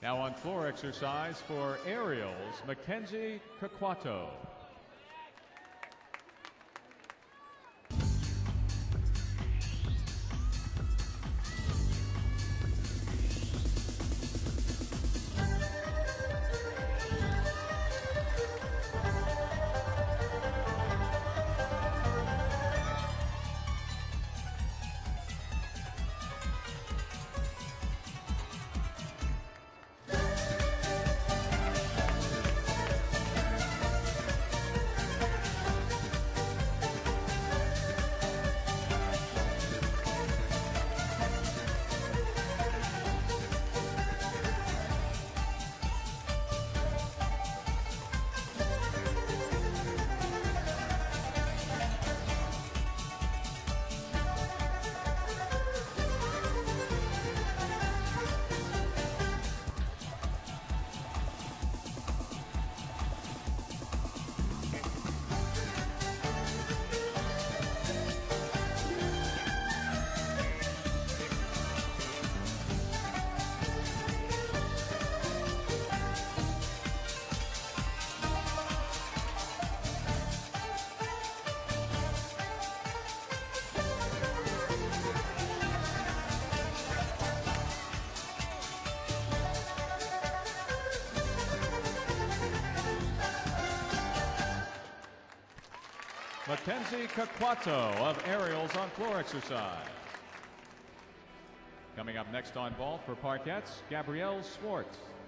Now on floor exercise for aerials, Mackenzie Kakwato. Mackenzie Kakwato of aerials on floor exercise. Coming up next on vault for Parkettes, Gabrielle Swartz.